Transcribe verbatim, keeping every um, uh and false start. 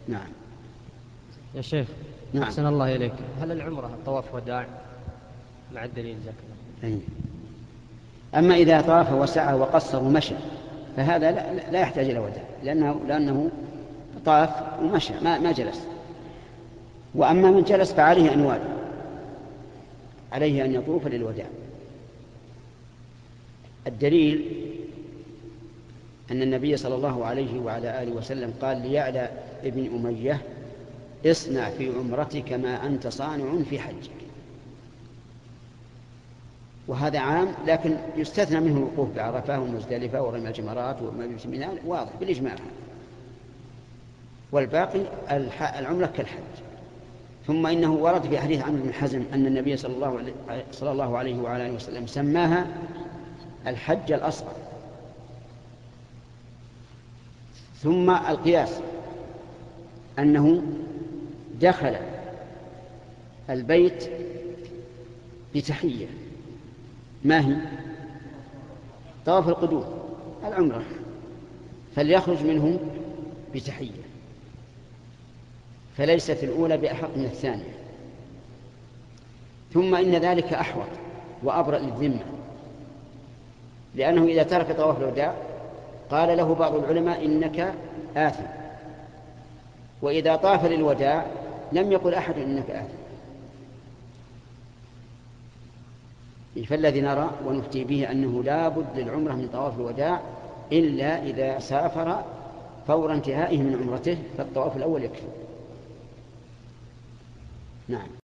نعم. يا شيخ، نعم. أحسن الله إليك، هل العمرة الطواف وداع مع الدليل جزاك الله؟ أي. أما إذا طاف وسعى وقصر ومشى فهذا لا, لا يحتاج إلى وداع، لأنه, لأنه طاف ومشى ما, ما جلس. وأما من جلس فعليه أن يوالي، عليه أن يطوف للوداع. الدليل أن النبي صلى الله عليه وعلى آله وسلم قال ليعلى ابن أمية: اصنع في عمرتك ما أنت صانع في حجك. وهذا عام، لكن يستثنى منه الوقوف بعرفة ومزدلفة ورمي الجمرات ومبيت منى، واضح بالإجماع. والباقي العمرة كالحج. ثم إنه ورد في حديث عمرو بن حزم أن النبي صلى الله عليه, صلى الله عليه وعلى آله وسلم سماها الحج الأصغر. ثم القياس أنه دخل البيت بتحية، ما هي؟ طواف القدوم العمرة، فليخرج منه بتحية، فليست الأولى بأحق من الثانية. ثم إن ذلك أحوط وأبرأ للذمة، لأنه إذا ترك طواف الوداع قال له بعض العلماء إنك آثم، وإذا طاف للوداع لم يقل أحد إنك آثم. فالذي نرى ونفتي به أنه لا بد للعمرة من طواف الوداع إلا إذا سافر فور انتهائه من عمرته، فالطواف الأول يكفي. نعم.